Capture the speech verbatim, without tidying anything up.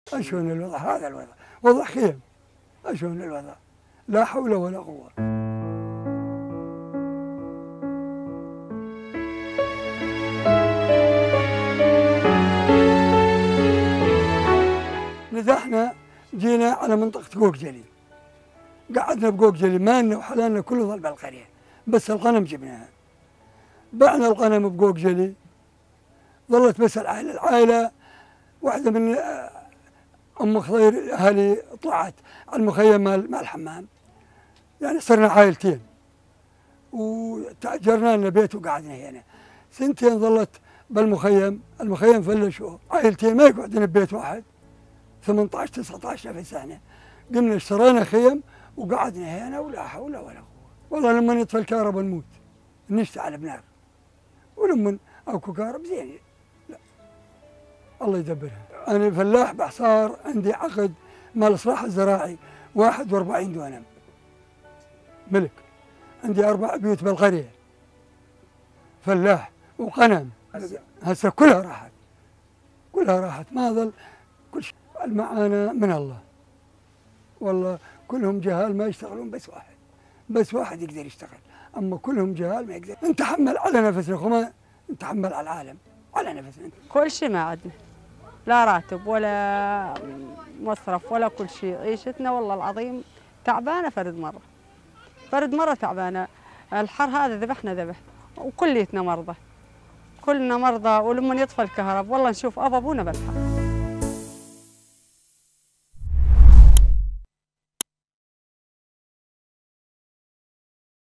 أشون الوضع، هذا الوضع وضع خيم. أشون الوضع، لا حول ولا قوة. نزحنا جينا على منطقة قوقجلي، قعدنا بقوقجلي، مالنا وحلالنا كله ظل بالقرية، بس الغنم جبناها. بعنا الغنم بقوقجلي، ظلت بس العائلة العائلة واحدة من أم خضير أهلي طلعت على المخيم مال الحمام، يعني صرنا عائلتين، وتأجرنا لنا بيت وقعدنا هنا سنتين. ظلت بالمخيم، المخيم فلشوا عائلتين ما يقعدون ببيت واحد، ثمانية عشر تسعة عشر ألف سنة. قمنا اشترينا خيم وقعدنا هنا ولا حول ولا قوة. والله لما يطفى الكهرباء نموت، نشتعل بنار، ولما اكو كهرباء زين. لا الله يدبرها. انا فلاح بحصار، عندي عقد مال الاصلاح الزراعي واحد وأربعين دونم ملك، عندي اربع بيوت بالقريه، فلاح وغنم. هسه كلها راحت، كلها راحت، ما ظل كل شيء. المعاناة من الله والله، كلهم جهال ما يشتغلون، بس واحد بس واحد يقدر يشتغل، اما كلهم جهال ما يقدر. نتحمل على نفسنا، وما نتحمل على العالم، على نفسنا. كل شيء ما عندنا، لا راتب ولا مصرف ولا كل شيء. عيشتنا والله العظيم تعبانه، فرد مره فرد مره تعبانه. الحر هذا ذبحنا ذبح، وكليتنا مرضى، كلنا مرضى. ولما يطفى الكهرب والله نشوف ابونا بالحر.